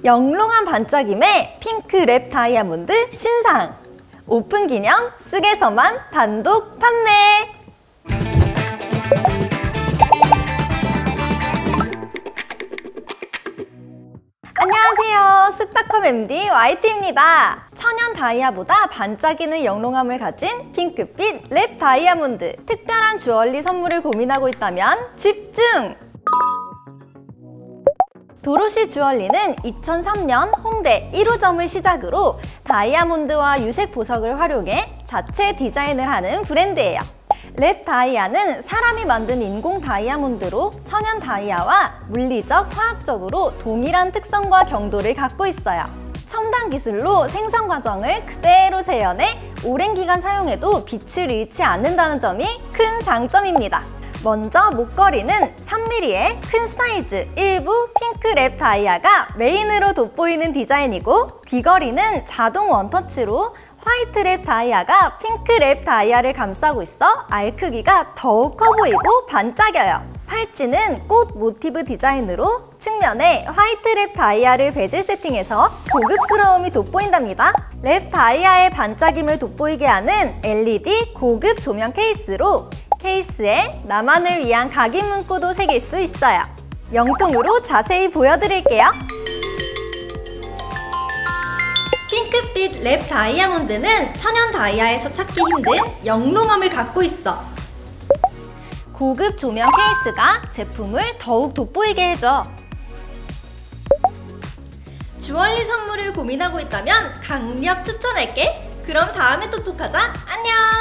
영롱한 반짝임의 핑크 랩 다이아몬드 신상! 오픈 기념 쓱에서만 단독 판매! 안녕하세요. 쓱닷컴 MD YT입니다. 천연 다이아보다 반짝이는 영롱함을 가진 핑크빛 랩 다이아몬드. 특별한 주얼리 선물을 고민하고 있다면 집중! 도로시 주얼리는 2003년 홍대 1호점을 시작으로 다이아몬드와 유색 보석을 활용해 자체 디자인을 하는 브랜드예요. 랩 다이아는 사람이 만든 인공 다이아몬드로 천연 다이아와 물리적, 화학적으로 동일한 특성과 경도를 갖고 있어요. 첨단 기술로 생산 과정을 그대로 재현해 오랜 기간 사용해도 빛을 잃지 않는다는 점이 큰 장점입니다. 먼저 목걸이는 3mm의 큰 사이즈 일부 핑크 랩 다이아가 메인으로 돋보이는 디자인이고, 귀걸이는 자동 원터치로 화이트 랩 다이아가 핑크 랩 다이아를 감싸고 있어 알 크기가 더욱 커 보이고 반짝여요. 팔찌는 꽃 모티브 디자인으로 측면에 화이트 랩 다이아를 베질 세팅해서 고급스러움이 돋보인답니다. 랩 다이아의 반짝임을 돋보이게 하는 LED 고급 조명 케이스로 케이스에 나만을 위한 각인 문구도 새길 수 있어요. 영통으로 자세히 보여드릴게요. 핑크빛 랩 다이아몬드는 천연 다이아에서 찾기 힘든 영롱함을 갖고 있어. 고급 조명 케이스가 제품을 더욱 돋보이게 해줘. 주얼리 선물을 고민하고 있다면 강력 추천할게. 그럼 다음에 또 톡하자. 안녕!